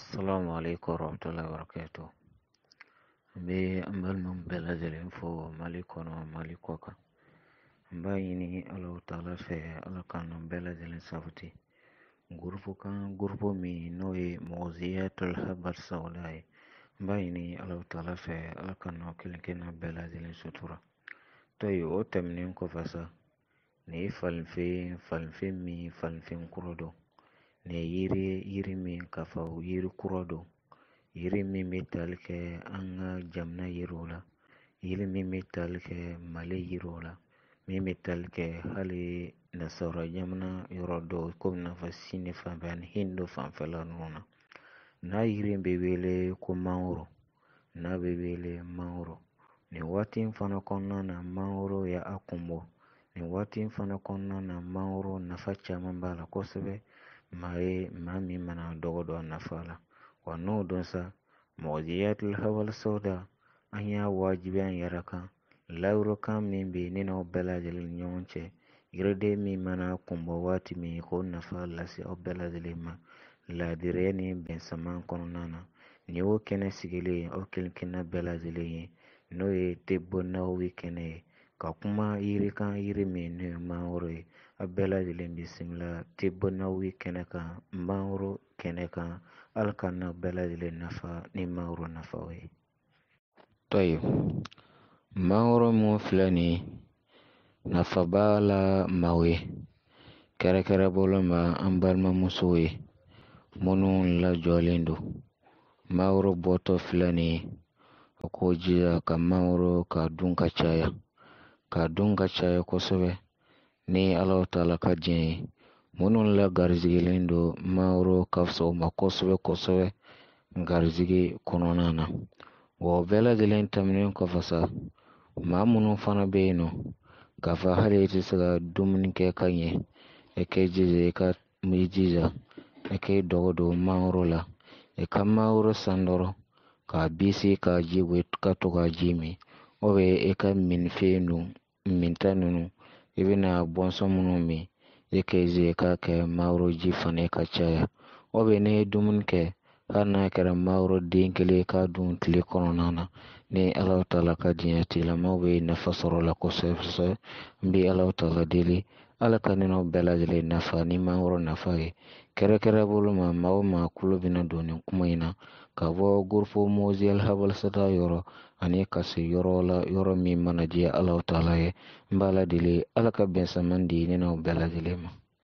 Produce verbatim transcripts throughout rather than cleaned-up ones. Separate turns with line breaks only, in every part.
Assalamu alaikum warahmatullahi wabarakatuh. Be ambal mum bela jelen fo malikono malikoka. Mbayi ni Allah Ta'ala fe Allah kan bela jelen safuti. Gurfu kan gurfu mi noye mawziyatul habar sawlai. Mbayi ni Allah Ta'ala fe Allah kan kilinkina bela jelen sutura. Toyi o temnin ko fasa. Ne falfe falfe mi falfe kurodo. Ne yiri yiri mi kafa yiri kurodo. Yiri min bɛ tali kɛ an ka jamana yiriw la, yiri min bɛ tali kɛ Mali yiriw la, min bɛ tali kɛ hali nasara jamana yɔrɔ dɔw komi n'a fɔ Sini fanfɛ ani Hindu fanfɛla ninnu na. N'a yiri bɛ wele ko mangoro, n'a bɛ wele mangoro. Nin waati in fana kɔnɔna na mangoro ya a kunbɔ. Nin waati in fana kɔnɔna na mangoro nafa caman b'a la kosɛbɛ. Maa ye maa min mana dɔgɔ dɔn a nafa la. Wa n'o don sa mawziyatul hawal sauda an y'a wajibi an yɛrɛ kan layurukan min bɛ ne n'aw bɛɛ lajɛlen ni ɲɔgɔn cɛ yiriden min mana kunbɔ waati min k'o nafa lase aw bɛɛ lajɛlen ma laadiriya ni bɛnsaman kɔnɔna na nin y'o kɛnɛ sigilen aw kelenkelenna bɛɛ lajɛlen ye n'o ye tebo nawawi kɛnɛ ye ka kuma yiri kan yiri min n'o ye mangoro ye aw bɛɛ lajɛlen bisimila tebo nawawi kɛnɛ kan mangoro kɛnɛ kan Ala ka na bɛɛ lajɛlen nafa ni mangoro nafaw ye. Toyi mangoro mun filɛ nin nafa b'a la maaw ye kɛrɛkɛrɛ bolo ma an balimamusow ye minnu lajɔlen don mangoro bɔtɔ filɛ nin a k'o jija ka mangoro ka dun ka caya ka dun ka caya kosɛbɛ ni Ala Ta'ala ka diɲɛ ye minnu la garizigelen don mangoro ka fisa u ma kosɛbɛ kosɛbɛ garizige kɔnɔna na wa bɛɛ lajɛlen tɛmɛnen kɔfɛ sa maa minnu fana bɛ yen nɔ k'a fɔ hali i tɛ se ka dumuni kɛ ka ɲɛ i k'i jija i ka i jija i k'i dɔgɔ don mangoro la i ka mangoro san dɔrɔn k'a bisi k'a ji bɔ ka to ka ji min o bɛ i ka minfɛn ninnu minta ninnu i bɛna bɔnsɔn minnu min i k'i jija i k'a kɛ mangoro ji fana ka caya o bɛ n'i ye dumuni kɛ hali n'a kɛra mangoro den kelen k'a dun tile kɔnɔna na ni Ala Ta'ala ka diɲɛ tigilamɔgɔw bɛ nafa sɔrɔ la kosɛbɛ n bɛ Ala Ta'ala deli Ala ka ne n'aw bɛɛ lajɛlen nafa ni mangoro nafa ye kɛrɛkɛrɛ bolo ma maa o maa kulo bɛna don nin kuma in na ka bɔ gurufo mawziyatul hawal sauda yɔrɔ ani ka se yɔrɔ la yɔrɔ min mana diya Ala Ta'ala ye n b'a la deli Ala ka bɛnsaman di ne n'aw bɛɛ lajɛlen ma.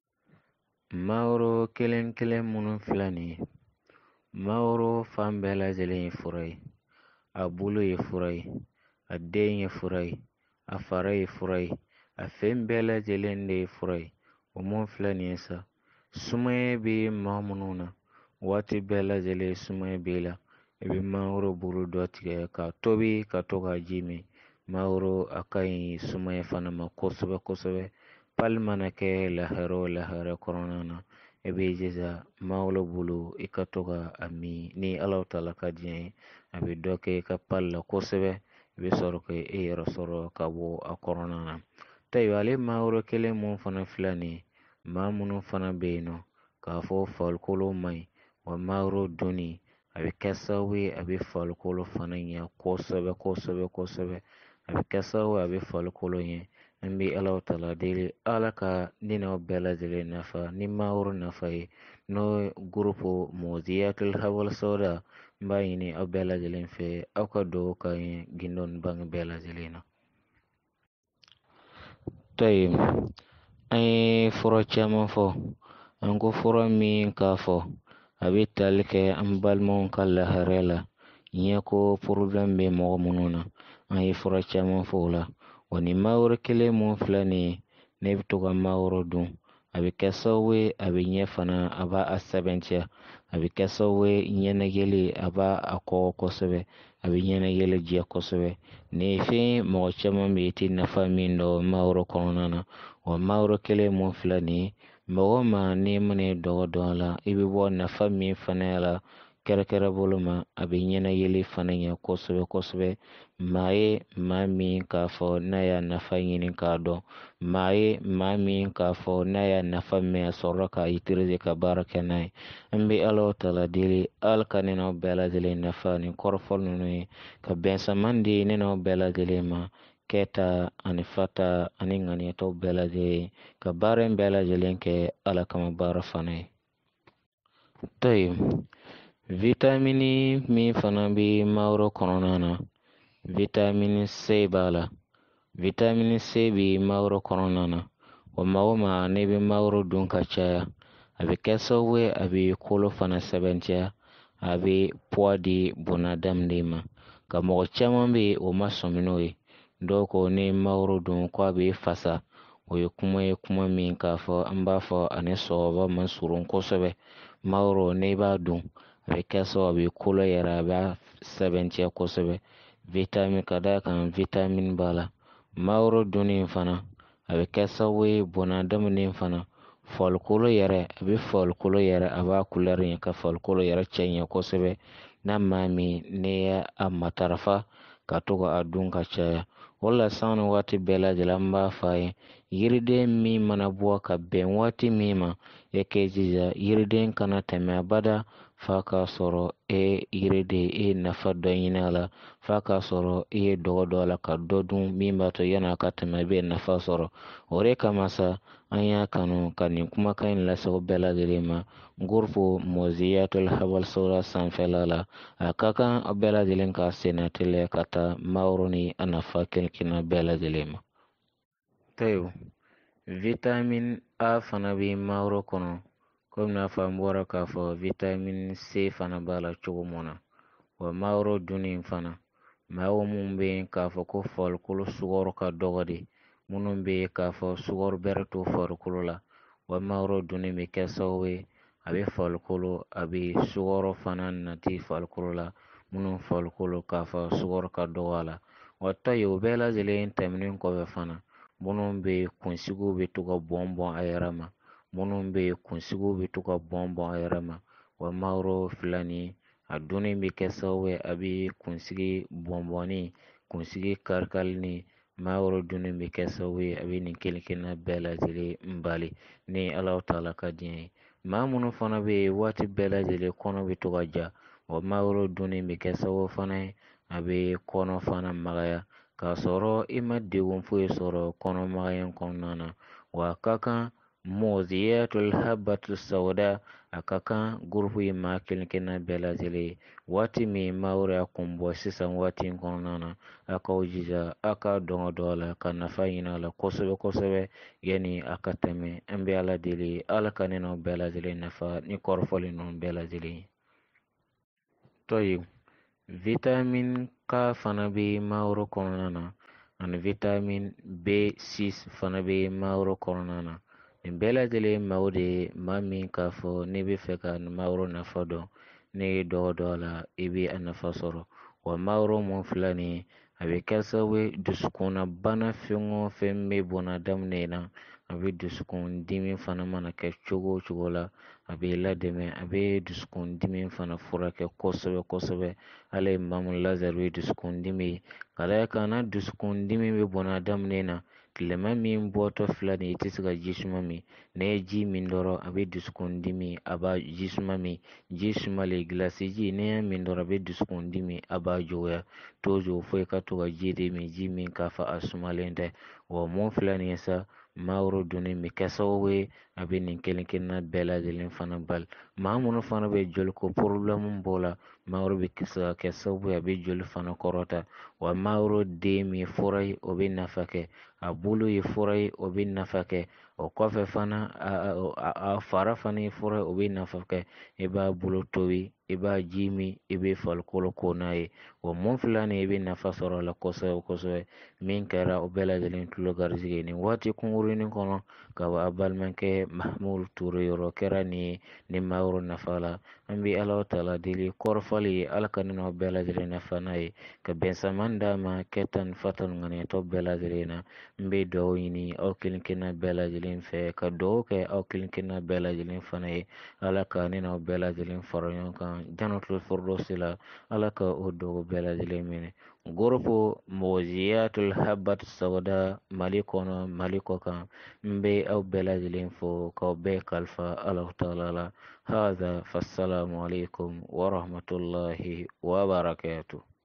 Mangoro kelen kelen minnu filɛ nin ye mangoro fan bɛɛ lajɛlen ye fura ye a bulu ye fura ye a den ye fura ye a fara ye fura ye a fɛn bɛɛ lajɛlen de ye fura ye o mun filɛ nin ye sa sumaya bɛ maa minnu na waati bɛɛ lajɛlen sumaya b'i la i bɛ mangoro bulu dɔ tigɛ ka tobi ka to ka ji min mangoro a ka ɲi sumaya fana ma kosɛbɛ kosɛbɛ pali mana kɛ lahara o lahara kɔnɔna na i bɛ jija mangoro bulu i ka to ka a min ni Ala Ta'ala ka diɲɛ ye a bɛ dɔ kɛ i ka pali la kosɛbɛ i bɛ sɔrɔ ka e yɛrɛ sɔrɔ ka bɔ a kɔnɔna na tayi ale mangoro kelen mun fana filɛ nin ye maa minnu fana bɛ yen nɔ k'a fɔ farikolo man ɲi wa mangoro dunni a bɛ kɛ sababu ye a bɛ farikolo fana ɲɛ kosɛbɛ kosɛbɛ kosɛbɛ a bɛ kɛ sababu ye a bɛ farikolo ɲɛ n bɛ Ala Ta'ala deli Ala ka ne n'aw bɛɛ lajɛlen nafa ni mangoro nafa ye n'o ye gurufo mawziyatul hawal sauda n b'a ɲini aw bɛɛ lajɛlen fɛ aw ka dugawu ka ɲi gindo ni bange bɛɛ lajɛlen na. Tayi an ye fura caman fɔ an ko fura min k'a fɔ a bɛ tali kɛ an balimaw ka lahara la ɲɛ ko porobilɛmu bɛ mɔgɔ minnu na an ye fura caman fɔ o la wa ni mangoro kelen mun filɛ nin ye ne bɛ to ka mangoro dun a bɛ kɛ sababu ye a bɛ ɲɛ fana a b'a sɛbɛntiya a bɛ kɛ sababu ye ɲɛnɛgɛli a b'a a kɔgɔ kosɛbɛ a bɛ ɲɛnɛgɛli diya kosɛbɛ nin fɛn mɔgɔ caman bɛ yen i tɛ nafa min dɔn mangoro kɔnɔna na wa mangoro kelen mun filɛ nin ye mɔgɔ ma n'i mana dɔgɔ dɔn a la i bɛ bɔ nafa min fana la kɛrɛkɛrɛ bolo ma a bɛ ɲɛnayeli fana ɲɛ kosɛbɛ kosɛbɛ. Maa ye maa min k'a fɔ n'a y'a nafa ɲini k'a dɔn, maa ye maa min k'a fɔ n'a y'a nafa mɛn a sɔrɔla k'a utiliser ka baara kɛ n'a ye. An bɛ Alahu Taala deli Ala ka ne n'aw bɛɛ lajɛlen nafa ni kɔrɔfɔli ninnu ye, ka bɛnsaman di ne n'aw bɛɛ lajɛlen ma, kɛta ani fata ani ŋaniyataw bɛɛ lajɛlen, ka baara in bɛɛ lajɛlen kɛ Ala kama baara fana ye. Tayi, vitamini min fana bɛ mangoro kɔnɔna na, vitamini C b'a la. Vitamini C bɛ mangoro kɔnɔna na. O maa o maa n'i bɛ mangoro dun ka caya, a bɛ kɛ sababu ye a bɛ kolo fana sɛbɛntiya, a bɛ poids di bunadamaden ma. Ka mɔgɔ caman bɛ yen o ma sɔmi n'o ye. Dɔw ko ni mangoro dun ko a bɛ fasa, o ye kuma ye kuma min k'a fɔ an b'a fɔ ani sɔbɔba man surun kosɛbɛ. Mangoro n'i b'a dun a bɛ kɛ sababu a bɛ kolo yɛrɛ a b'a sɛbɛntiya kosɛbɛ. Vitamin ka d'a kan vitamin b'a la. Mangoro dunni fana a bɛ kɛ sababu ye bunadamaden fana farikolo yɛrɛ a bɛ farikolo yɛrɛ a b'a couleur ɲɛ ka farikolo yɛrɛ cɛ ɲɛ kosɛbɛ. N'a maa min n'i y'a matarafa ka to ka a dun ka caya. O la san ni waati bɛɛ lajɛlen an b'a fɔ a ye, yiriden min mana bɔ ka bɛn waati min ma, e k'i jija yiriden kana tɛmɛ abada f'a k'a sɔrɔ e yiriden e ye nafa dɔ ɲini a la, f'a k'a sɔrɔ e ye dɔgɔ dɔ a la ka dɔ dun min b'a to yan'a ka tɛmɛ i bɛ nafa sɔrɔ. O de kama sa an y'a kanu ka nin kumakan in lase aw bɛɛ lajɛlen ma. Groupe Moziyatul Habal Sora sanfɛla la, a ka kan aw bɛɛ lajɛlen ka senna teliya ka taa mangoro ni a nafa kɛnɛkɛnɛ bɛɛ lajɛlen ma. Tayo, vitamin A fana bɛ mangoro kɔnɔ, komi n'a fɔ an bɔra k'a fɔ vitamin C fana b'a la cogo mun na. Wa mangoro dunni fana, mɔgɔ minnu bɛ yen k'a fɔ ko farikolo sukaro ka dɔgɔ de, minnu bɛ yen k'a fɔ sukaro bɛrɛ to farikolo la, wa mangoro dunni bɛ kɛ sababu ye a bɛ farikolo a bɛ sukaro fana nati farikolo la, minnu farikolo k'a fɔ sukaro ka dɔgɔ a la. Wa tayi o bɛɛ lajɛlen tɛmɛnen kɔfɛ fana, minnu bɛ yen kunsigiw bɛ to ka bɔn bɔn a yɛrɛ ma, minnu bɛ yen kunsigiw bɛ to ka bɔn bɔn a yɛrɛ ma, wa mangoro filɛ nin ye a dunni bɛ kɛ sababu ye a bɛ kunsigi bɔnbɔnni, kunsigi kari-karili, mangoro dunni bɛ kɛ sababu ye a bɛ nin kelen-kelenna bɛɛ lajɛlen bali ni Alahu Taala ka diɲɛ ye. Maa minnu fana bɛ yen waati bɛɛ lajɛlen kɔnɔ bɛ to ka ja, wa mangoro dunni bɛ kɛ sababu fana ye a bɛ kɔnɔ fana magaya, k'a sɔrɔ i ma degun foyi sɔrɔ kɔnɔmagaya in kɔnɔna na. Wa a ka kan Moziyatul Habatu Sauda, a ka kan groupe in maa kelen-kelenna bɛɛ lajɛlen, waati min mangoro y'a kun bɔ sisan waati in kɔnɔna na, a k'aw jija a ka dɔn dɔ a la ka nafa ɲini a la kosɛbɛ kosɛbɛ yanni a ka tɛmɛ. An bɛ Ala deli Ala ka ne n'aw bɛɛ lajɛlen nafa ni kɔrɔfɔli ninnu bɛɛ lajɛlen. Tayi, vitamin K fana bɛ mangoro kɔnɔna na, ani vitamin B six fana bɛ mangoro kɔnɔna na. Nin bɛɛ lajɛlen maaw de ye maa min k'a fɔ n'i bɛ fɛ ka mangoro nafa dɔn, ne ye dɔgɔ dɔ a la i bɛ a nafa sɔrɔ. Wa mangoro mun filɛ nin ye a bɛ kɛ sababu ye dusukunna bana fɛn o fɛn bɛ bunadamaden na, a bɛ dusukun dimi fana mana kɛ cogo o cogo la, a bɛ ladɛmɛ, a bɛ dusukun dimi fana furakɛ kosɛbɛ kosɛbɛ. Hali Imamu Lazari ye dusukun dimi, ka d'a kan na dusukun dimi bɛ bunadamaden na, tilema min bɔtɔ filɛ nin ye i tɛ se ka ji suma min, n'i ye ji min dɔrɔn a bɛ dusukun dimi a b'a ji suma min, ji sumalen gilasi ji n'i y'a min dɔrɔn a bɛ dusukun dimi a b'a juguya, toujours fo i ka to ka ji de min, ji min k'a fɔ a sumalen tɛ. Wa mun filɛ nin ye sa, mangoro dunni bɛ kɛ sababu ye a bɛ nin kelen-kelenna bɛɛ lajɛlen fana bali. Maa minnu fana bɛ joli ko problème b'o la, mangoro bɛ se ka kɛ sababu ye a bɛ joli fana kɔrɔta. Wa mangoro den min ye fura ye o bɛ nafa kɛ, a bolo ye fura ye o bɛ nafa kɛ, o kɔfɛ fana a, a, a fara fana ye fura ye o bɛ nafa kɛ. I b'a bolo tobi, i b'a ji min, i bɛ farikolo ko n'a ye. Wa mun filɛ nin ye i bɛ nafa sɔrɔ a la kosɛbɛ kosɛbɛ, min kɛra o bɛɛ lajɛlen tulo garisɛgɛ ye nin waati kunkurunin kɔnɔ, ka bɔ a balimakɛ Mahamudu Ture yɔrɔ kɛra nin ye ni mangoro nafa la. an bi Allahu Ta'ala deli korfali ala ka nino bɛɛ lajɛlen na fana ye ka bɛnsaman d'a ma kɛtan fatan ŋaniyatɔ bɛɛ lajɛlen na n bɛ dugawu ɲini aw kelen kelenna bɛɛ lajɛlen fɛ ka dugawu kɛ aw kelen kelenna bɛɛ lajɛlen fana ye ala ka ne n'aw bɛɛ lajɛlen fara ɲɔgɔn kan jannatul firdausi la ala ka o dugawu bɛɛ lajɛlen minɛ goropo mɔgɔziyatul habat sauda mali kɔnɔ mali kɔ kan n bɛ aw bɛɛ lajɛlen fo k'aw bɛɛ kalifa Allahu Ta'ala la هذا فالسلام عليكم ورحمة الله وبركاته